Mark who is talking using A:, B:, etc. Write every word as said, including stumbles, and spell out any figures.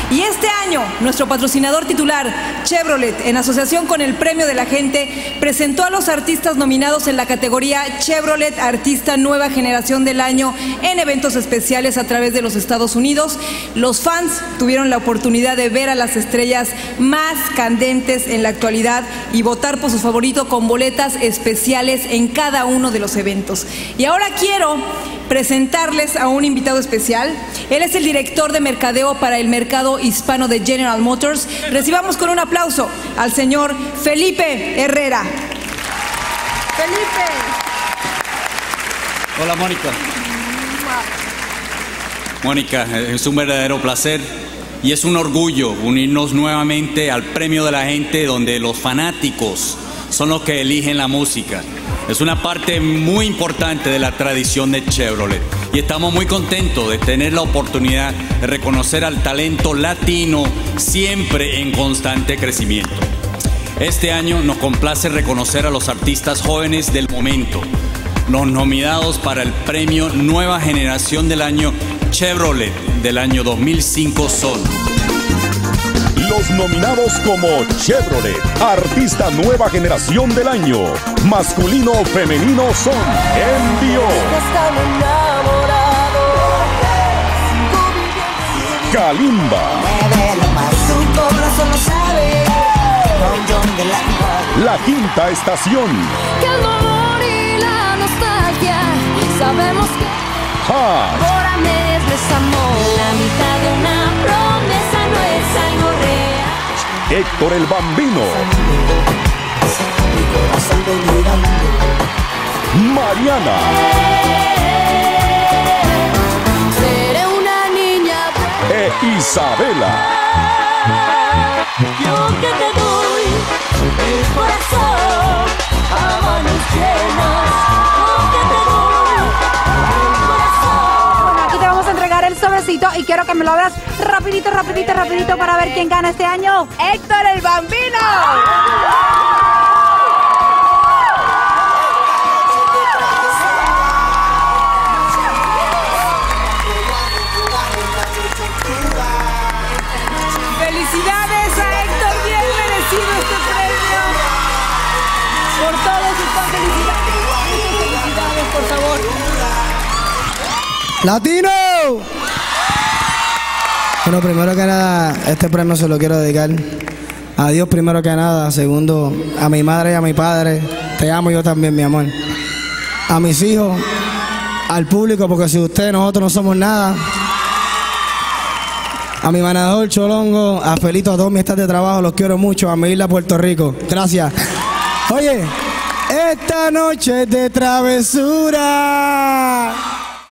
A: Y este año, nuestro patrocinador titular, Chevrolet, en asociación con el Premio de la Gente, presentó a los artistas nominados en la categoría Chevrolet Artista Nueva Generación del Año en eventos especiales a través de los Estados Unidos. Los fans tuvieron la oportunidad de ver a las estrellas más candentes en la actualidad y votar por su favorito con boletas especiales en cada uno de los eventos. Y ahora quiero presentarles a un invitado especial. Él es el director de mercadeo para el mercado hispano de General Motors. Recibamos con un aplauso al señor Felipe Herrera. Felipe.
B: Hola, Mónica. Mónica, es un verdadero placer y es un orgullo unirnos nuevamente al Premio de la Gente, donde los fanáticos son los que eligen la música. Es una parte muy importante de la tradición de Chevrolet y estamos muy contentos de tener la oportunidad de reconocer al talento latino siempre en constante crecimiento. Este año nos complace reconocer a los artistas jóvenes del momento. Los nominados para el premio Nueva Generación del Año Chevrolet del año dos mil cinco son...
C: Los nominados como Chevrolet, Artista Nueva Generación del Año, masculino o femenino son Envío, Kalimba, La Quinta Estación,
D: que el dolor y la nostalgia, sabemos que
C: Hash,
D: por a medias no es amor, la mitad de una promesa no es algo real.
C: Héctor el Bambino, Mariana,
D: Seré una niña
C: e Isabela.
D: yo que te doy el corazón a manos llenas, yo que te doy el corazón.
E: Bueno, aquí te vamos a entregar el sobrecito y quiero que me lo veas rapidito, rapidito, rapidito para ver quién gana este año. ¡Héctor el Bambino!
A: Felicidades a Héctor, bien merecido este premio. Por todos sus felicidades. Felicidades, por favor.
F: ¡Latino! Bueno, primero que nada, este premio se lo quiero dedicar a Dios primero que nada. Segundo, a mi madre y a mi padre. Te amo yo también, mi amor. A mis hijos, al público, porque sin ustedes nosotros no somos nada. A mi manejador Cholongo, a Felito, a todos mis staff de trabajo, los quiero mucho. A mi isla Puerto Rico. Gracias. Oye, esta noche es de travesura.